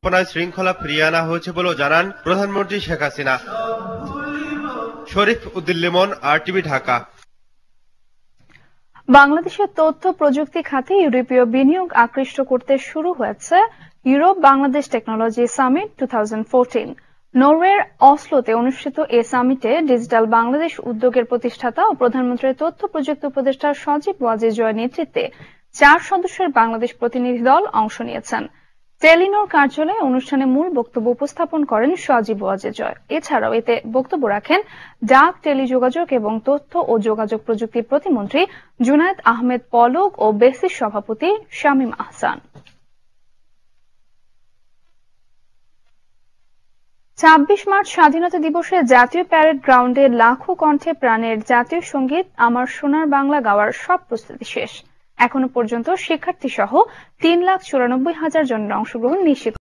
শৃঙ্খলা ফিরিয়ে আনা হয়েছে বলেও জানান প্রধানমন্ত্রী শেখ হাসিনা। শরীফ উদ্দিন লিমন, RTV, ঢাকা। বাংলাদেশের তথ্য প্রযুক্তি খাতে ইউরোপীয় বিনিয়োগ আকৃষ্ট করতে শুরু হয়েছে ইউরোপ বাংলাদেশ টেকনোলজি সামিট 2014। নরওয়ের অসলোতে অনুষ্ঠিত এ সামিটে ডিজিটাল বাংলাদেশ উদ্যোগের প্রতিষ্ঠাতা ও প্রধানমন্ত্রীর তথ্য প্রযুক্তি উপদেষ্টা সজীব ওয়াজেদ জয়ের নেতৃত্বে 4 সদস্যের বাংলাদেশ প্রতিনিধি দল অংশ নিয়েছেন। টেলিনর কার্যালয়ে অনুষ্ঠানে মূল বক্তব্য উপস্থাপন করেন সজীব ওয়াজেদ জয়। এছাড়াও এতে বক্তব্য রাখেন ডাক, টেলিযোগাযোগ এবং তথ্য ও যোগাযোগ প্রযুক্তি প্রতিমন্ত্রী জুনায়েদ আহমেদ পলক ও বেসিস সভাপতি শামীম আহসান। 26 মার্চ স্বাধীনতা দিবসে জাতীয় প্যারেড গ্রাউন্ডে লাখো কণ্ঠে প্রাণের জাতীয় সঙ্গীত আমার সোনার বাংলা গাওয়ার সব প্রস্তুতি শেষ। এখনো পর্যন্ত শিক্ষার্থী সহ 3,94,000 জনের অংশগ্রহণ নিশ্চিত।